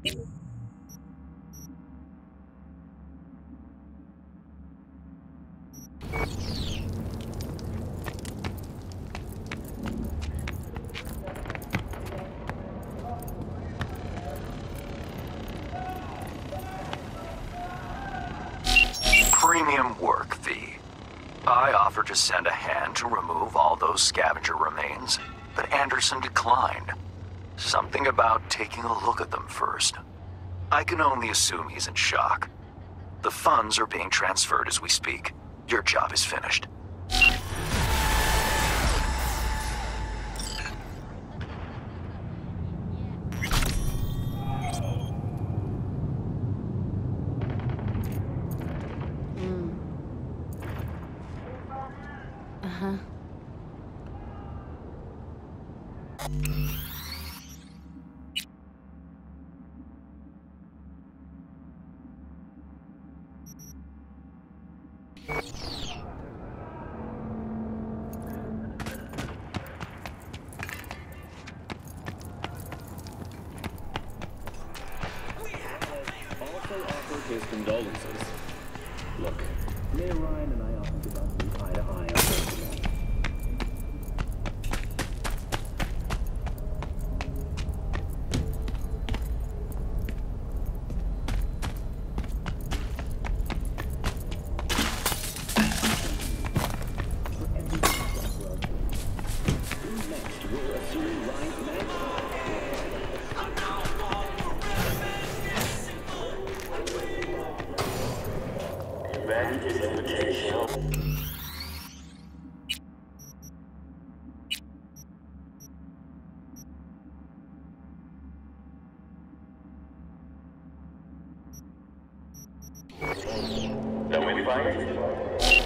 Premium work, V. I offered to send a hand to remove all those scavenger remains, but Anderson declined. Something about taking a look at them first. I can only assume he's in shock. The funds are being transferred as we speak. Your job is finished. Uh-huh. Also offered his condolences. Look, Mayor Ryan and I often did not move eye to eye on this. Who's next? We're assuming Ryan's mansion. Don't we find it?